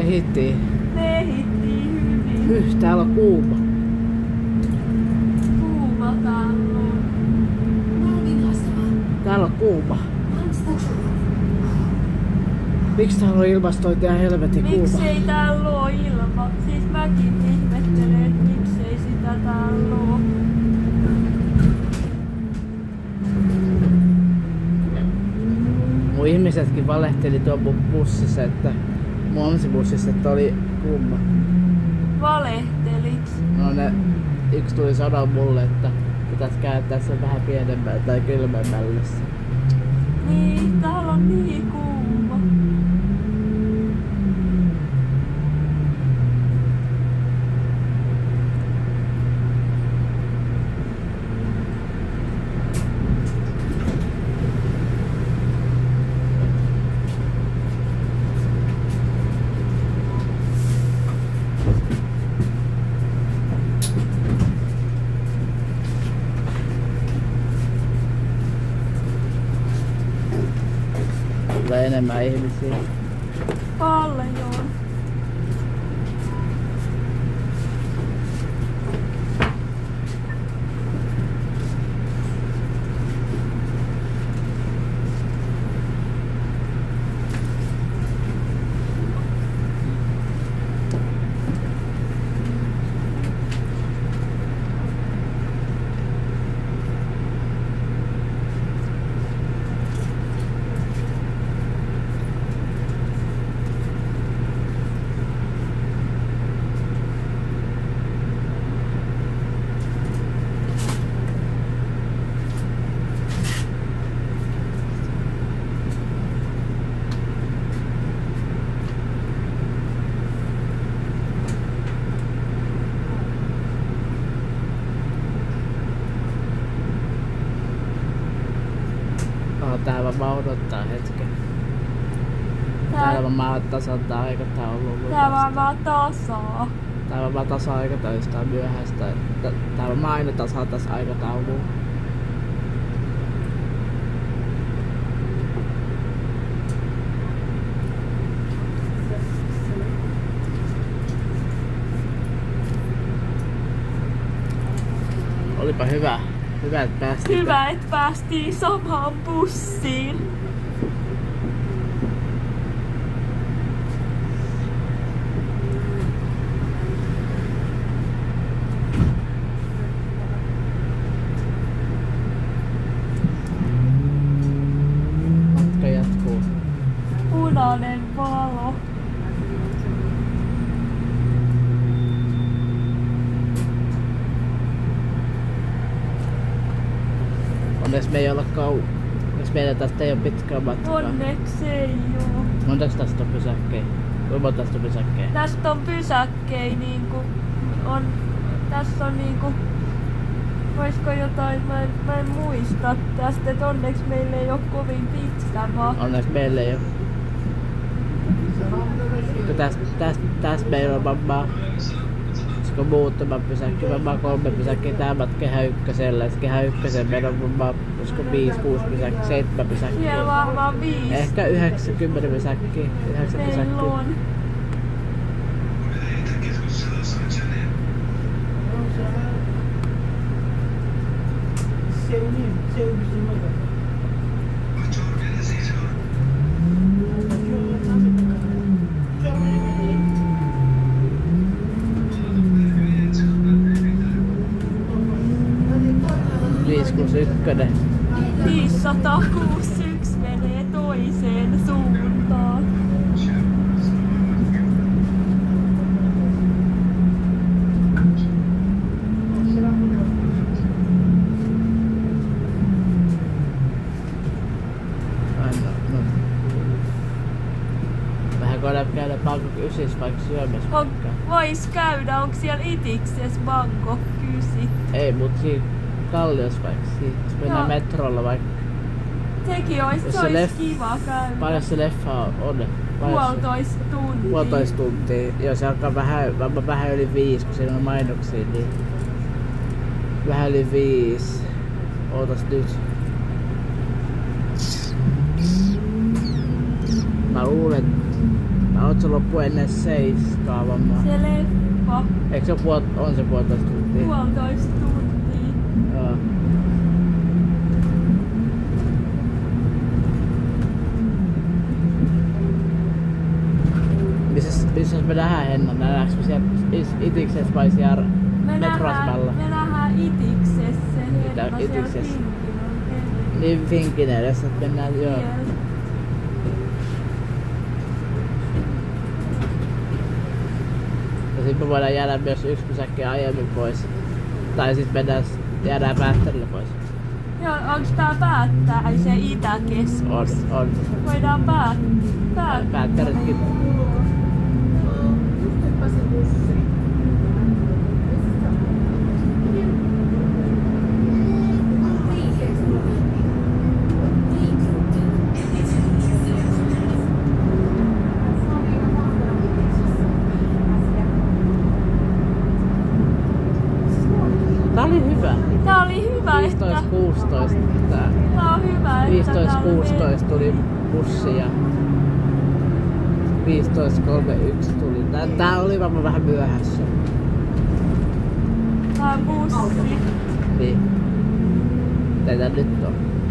Ehittiin. Me ehittiin hyvin. Täällä on kuuma. Kuuma täällä on. Täällä on kuuma. Miksi täällä on ilmastointia helvetin kuuma? Miksei täällä oo ilma? Siis mäkin ihmettelen, että miksei sitä täällä oo. Mun ihmisetkin valehteli tuon mun bussissa, että mun amsibussissa, että oli kuuma. Valehteliks? No ne yksi tuli sanoa mulle, että pitäis kääntää sen vähän pienemmälle tai kylmemmälle. Niin, täällä on niin kuuma. Tulee enemmän ihmisiä. Paljon. Täällä varmaan odottaa hetken. Täällä varmaan tasataan aikataulua. Tää varmaan tasaa. Täällä varmaan tasa-aikataulusta on myöhäistä. Täällä varmaan aina tasatas aikataulua. Olipa hyvä. Hyvä, että päästiin. Hyvä, että päästiin samaan bussiin. Matka jatkuu. Punainen valo. Onneksi me ei olla Onneksi meillä tästä ei ole pitkää matkaa. Onneksi ei oo. Montaks tästä on pysäkkejä? Kuinka monta tästä on pysäkkejä? Tästä on pysäkkejä niinku on. Tässä on niinku. Oisko jotain, mä en muista tästä, että onneksi meillä ei oo kovin pitkä matka. Onneksi meillä ei oo. Tästä meillä on varmaan muutama pysäkki, varmaan 3 pysäkkiä tää matka Kehä Ykkösellä. Ja Kehä Ykkösen meillä on varmaan 5-6 pysäkkiä, 7 pysäkkiä. Siellä varmaan 5. Ehkä 90 pysäkkiä. 9 Meillä pysäkkiä. on. Ykkönen. 561 menee toiseen suuntaan. Vähän voidaan käydä Bangkok 9 vaikka syömässä vaikka. Vois käydä, onko siellä itikses Bangkok 9? Ei, mut siinä Kallios vaikka siitä. Jos mennään metrolla vaikka. Sekin se ois kiva käydä. Paljon se leffa on? 1,5 tuntia. 1,5 tuntia. Joo, se alkaa vähän yli 5, kun siinä on mainoksia, niin vähän yli 5. Ootas nyt. Mä Oot sä loppu ennen 7 varmaan? Se leffa. Eikö se on se 1,5 tuntia? 1,5 tuntia. Joo. Missä me nähdään Henna? Nähdäänkö me siellä Itiksessä vai siellä Metrosmällä? Me nähdään Itiksessä. Mitä Henna Itiksessä? siellä Finkin. Niin Finkin edessä, että mennään joo. Siellä. Ja sit me voidaan jäädä myös yksi pysäkki aiemmin pois. Tai sit jäädään Päättärille pois. Joo, onks tää Päättäjä Itäkeskus? On. Voidaan päättää. Päättäritkin. Tää oli hyvä. Tää oli hyvä, että... 15.16. Tää on hyvä, että... 15.16 tuli bussi ja 15.31 tuli. Tää oli varmaan vähän myöhässä. Tää on bussi. Niin. Tätä nyt on.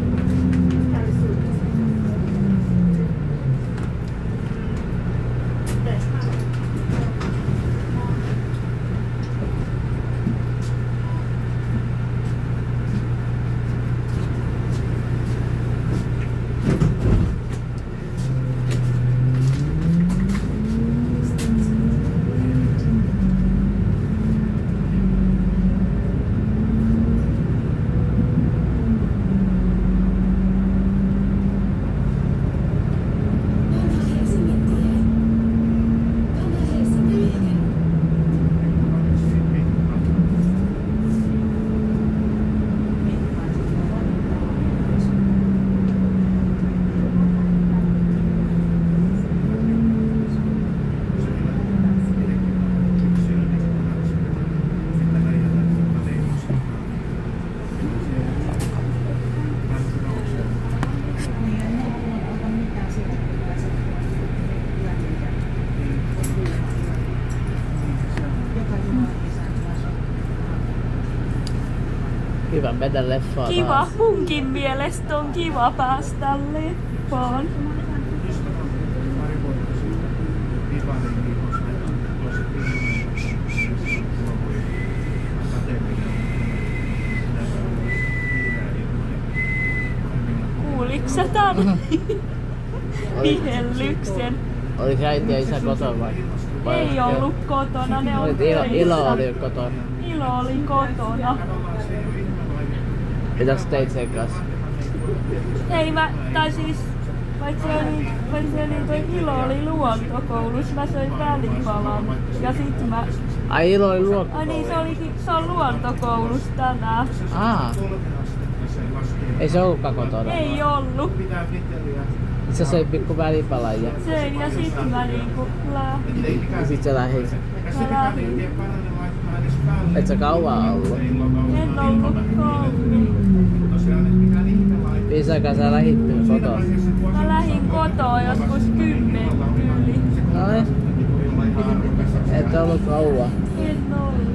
Kiva mennä leffaan Kiva, taas. munkin mielestä on kiva päästä leffaan. Kuuliks sä tän vihellyksen? Oliko äiti ja isä kotona vai? Ei ollut kotona, ne on Ilo oli kotona. Ilo oli kotona. Mitäs teit sen kanssa? Ei tai siis, paitsi toi Ilo oli luontokoulussa, mä söin välipalan. Ja sit mä... Ai Ilo oli luokka. Ai niin, se on luontokoulussa tänään. Ei se ollutkaan kotona? Ei ollut. Sä söit pikku välipalan ja... Söin ja sit mä niinku lähdin. Ja sit sä lähdit. Mä lähdin. Et sä kauan ollut? En ollut kauan. Missä aikaa sä lähit kotoa? Mä lähdin kotoa joskus 10 yli. Ai? Et ollut kauan. En ollut.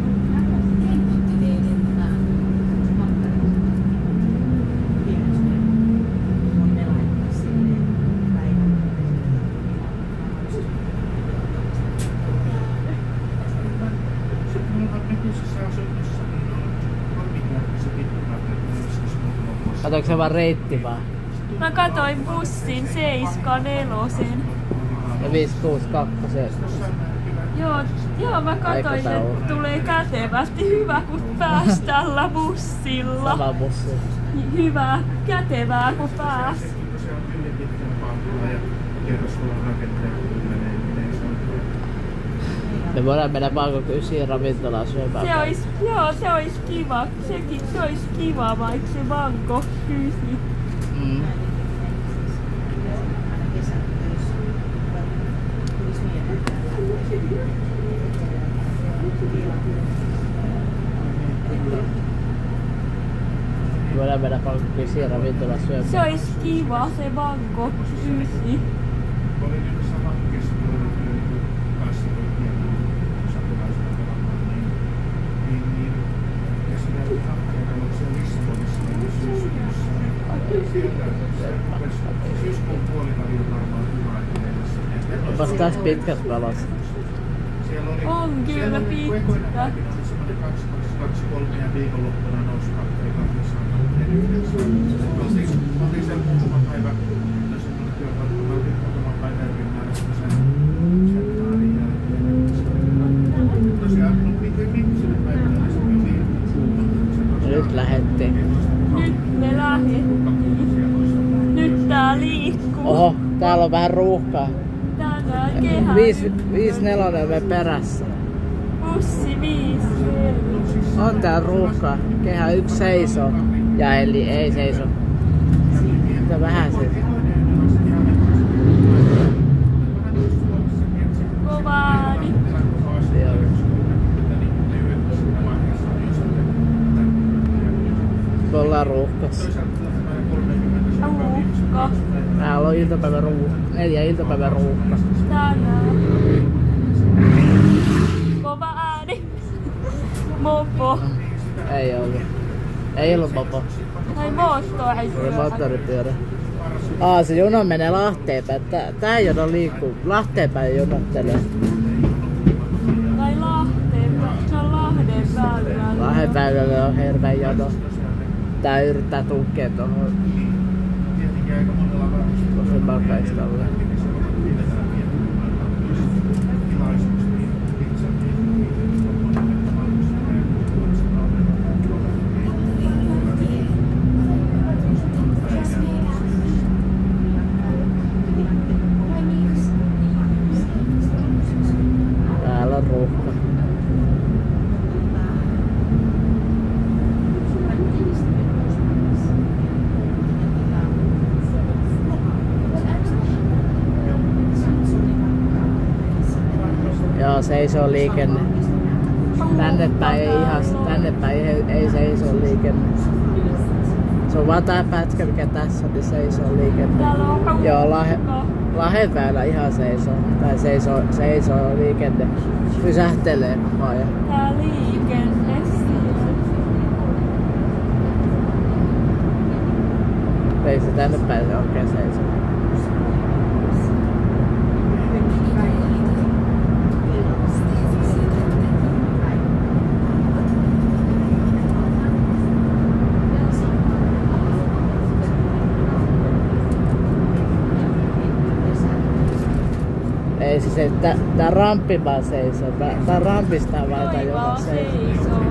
Katoiko se vaan reitti vaan? Mä katoin bussin 7.4. Ja 5.62. Joo, mä katoin, että tulee kätevästi. Hyvä, kun pääs tällä bussilla. Sama bussi. Hyvä, kätevää, kun pääs. Me voidaan mennä Banko 9 ravintolaan syömään. Se ois kiva. Se ois kiva, vaikka se Banko 9. Mm. Voidaan mennä Banko 9 ravintolaan syömään. Se ois kiva, se Banko 9. kanssa satulaisena pelaamaan, niin ja siinä Tampereen-talouksia Lisbonissa syyskuussa, niin sieltä syyskuun puolivälillä varmaan hyvä. Onpas tässä pitkät pelas. On kyllä pitkä. 2-3 ja viikonloppuna nousi 2-8. Oltiin siellä muutama päivä, jos on tullut työpaikka, mä oltiin muutama päivä yrittää sen seminaarin jälkeen. Tosiaan, viimeiselle päivänä se oli Nyt lähettiin. Nyt me lähdettiin. Nyt tää liikkuu. Oho, täällä on vähän ruuhkaa. Tänään kehä. 5-4 me perässä. Bussi 5. On täällä ruuhkaa. Kehä 1 seisoo. Ja eli ei seiso. Mitä vähän seisoo. Kovaani. Me ollaan ruuhkassa. Ruuhka. Täällä on 4 iltapäivän ruuhka. Tänään. Kova ääni. Mopo. Ei ollut. Ei ollut mopo. Tai moottoripyörä. Oli moottoripyörä. Se juna menee Lahteen päin. Tää jono liikkuu. Lahteen päin jonottelee. Tai Lahteen. Se on Lahden väylällä. Lahden väylällä on hirveä jono. Tää yrittää tunkea tohon. Toisempaan kaistalle. Täällä on ruuhka. Joo, seisoo liikenne. Tänne päin ei seisoo liikenne. Se on vaan tää pätkä mikä tässä on, niin seisoo liikenne. Täällä on ruuhka. Joo, Lahden väylä ihan seisoo. Tai seisoo liikenne. Pysähtelee koko ajan. Tää liikenne siellä. Ei se tänne päin se oikein seisoo. Ei se tää ramppi vaan seisoo. Tää rampista vaan tää joku seisoo.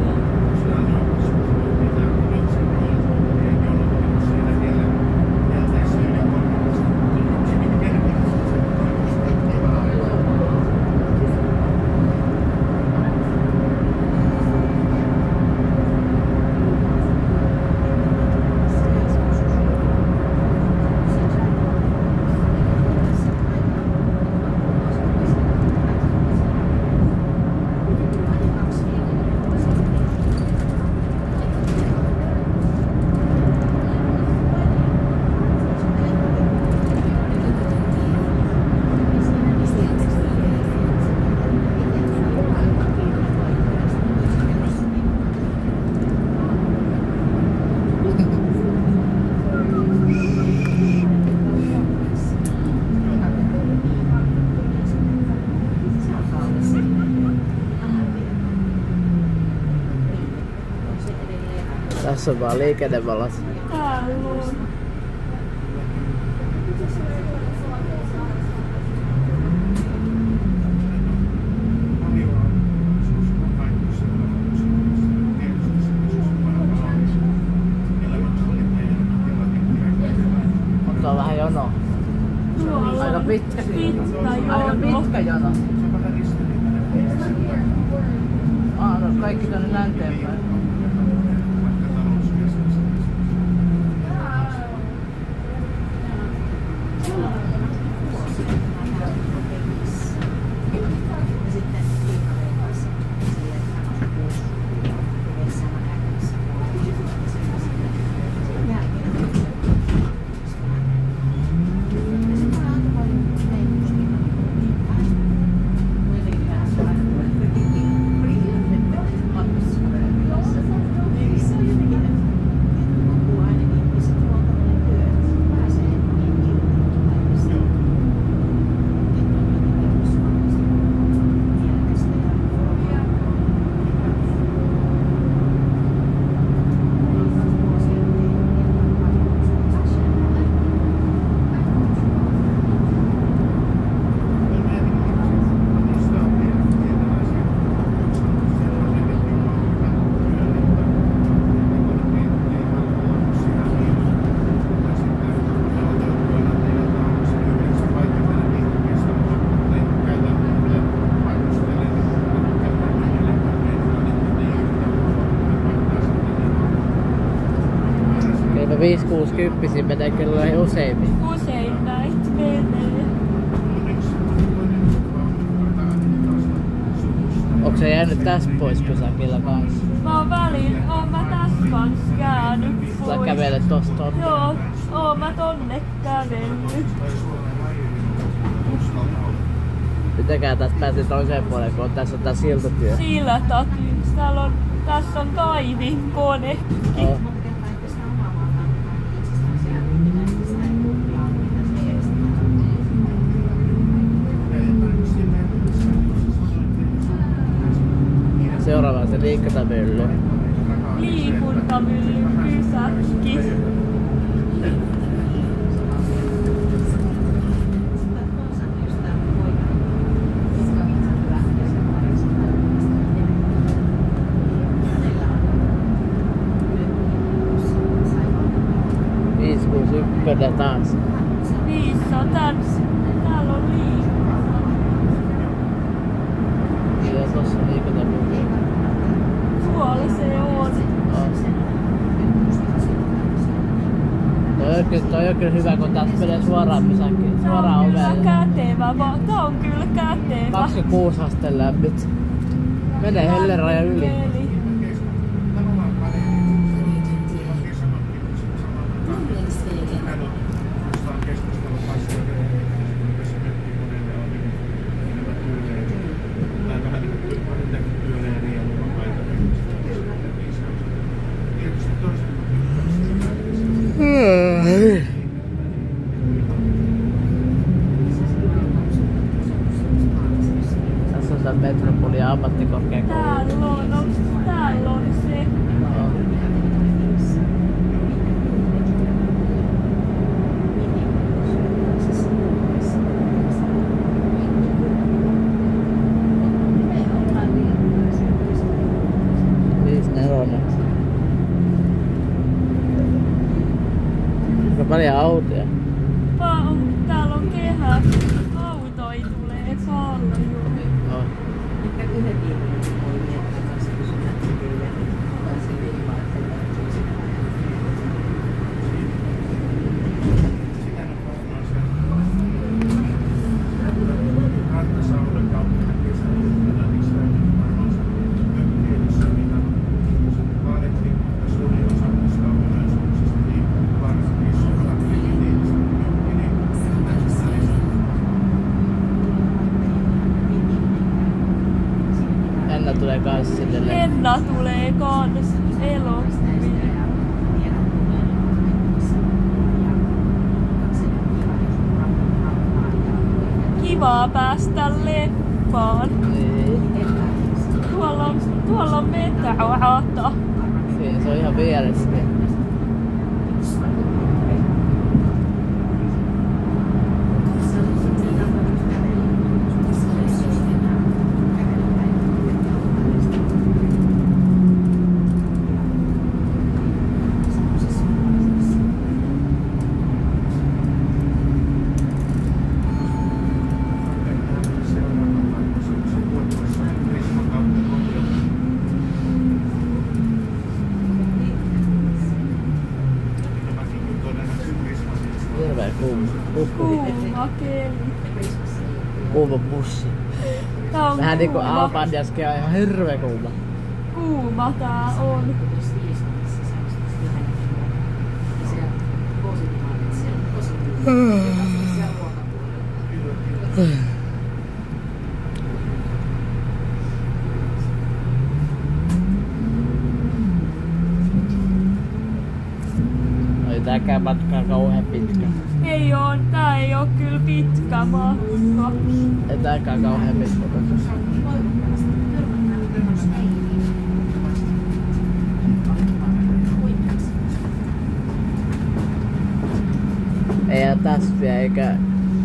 Tässä on vaan liikennevalot. Täällä on. Mutta on vähän jono. Aika pitkä. Aika pitkä jono. No, kaikki tonne länteen päin. 5-60 menee kyllä useimmin. Usein näitä menee. Onko se jäänyt tästä pois pysäkillä kanssa? Oon mä tässä kans jäänyt Sä pois. kävelet tosta tonne. Joo, oon mä tonne kävellyt. Mitenkään tästä pääsi toiseen puolelle, kun tässä on tää siltatyö. Sillä takia. Tässä on kaivinkone. Oh. Seuraava se liikuntamylly. Liikuntamyllyn pysäkki. Ykkönen taas. 500. Täällä on liikunta. Kyllä tossa liikuntamylly. Tuolla se on. Toi on kyllä hyvä, kun taas menee suoraan pysäkkiin. Suoraan Tää on kyllä ovelle. kätevä. Tää on kyllä kätevä. 26 asteen lämpöt. Menee hellerajan yli. Eli Tässä on se Metropoli ammattikorkeakoulu. täällä on se. Aika paljon autoja. Täällä on kehä. Autoi tulee paljon. Oh. Henna tulee kans sinne. Henna tulee kans elokuviin. Kivaa päästä leffaan. Niin. Tuolla on metsäauto. Siinä se on ihan vieressä. Hirveä kuuma. Kuuma keli. Kuuma pussi. Tää on Vähän niinku kuuma. Albaniaskin on ihan hirveä kuuma. Kuuma tää on. Ei tääkään matkaa kauhean pitkä. Tää ei oo kyllä pitkä matka. Ei tääkään kauhean pitkä. Ei täsviä eikä...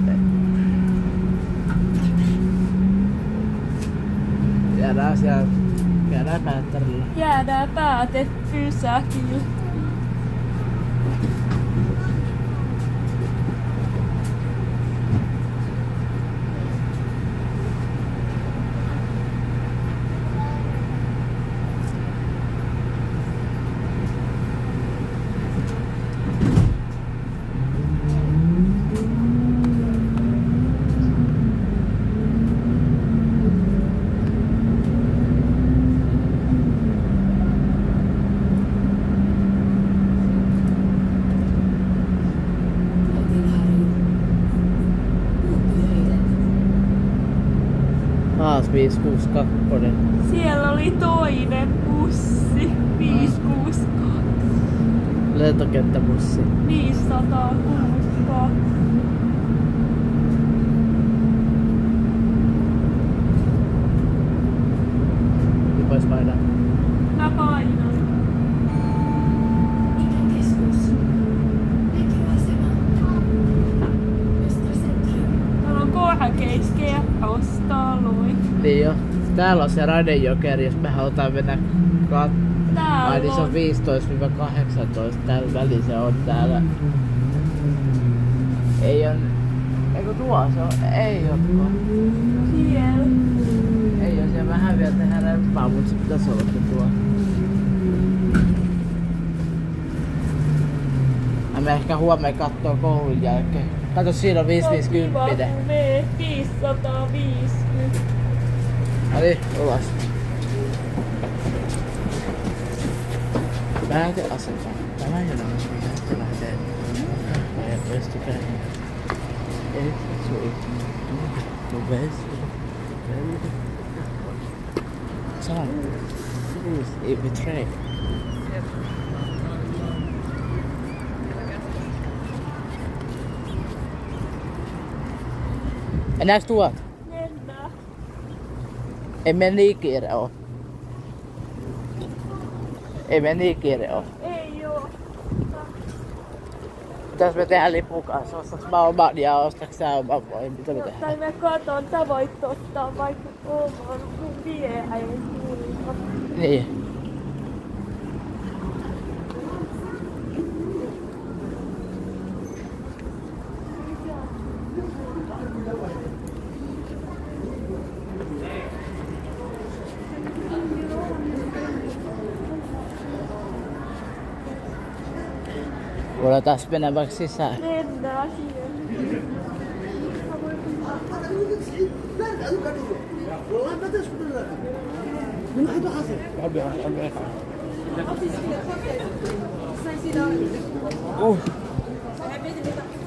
Jäädään siellä... Jäädään Päättärillä. Jäädään päätepysäkille. Taas 562. Siellä oli toinen bussi. 562. Lentokenttäbussi. 562. Nyt vois painaa. Mä painan. Täällä on korkeiskerrostaloja. Niin jo. Täällä on se Radejokeri, jos me halutaan mennä Ai niin se on 15-18, täällä väliin se on täällä. Ei on... Eiku tuo se on? Ei ookaan. Siellä. Ei oo siellä vähän vielä tehdä rempaa, mut se pitäis olla tuo. Me ehkä huomenna kattoo koulun jälkeen. Kato siinä on 550. 550. Eli ulos. Lähde asetaan. Tämä ei ole mitään. Lähtee. Ei pystykään. Ei sui. Saa. Ei betray. Enääks tuot? Mennään. Ei me niin kiire oo. Ei me niin kiire oo. Ei oo. Mitäs me tehdään lipun kanssa? Ostaks mä oman ja ostaks sä oman vai mitä me tehdään? Tai mä katon, sä voit ottaa vaikka oman mun viehän. Niin. Voidaan taas mennä vaikka sisään. Mennään siihen. Oh.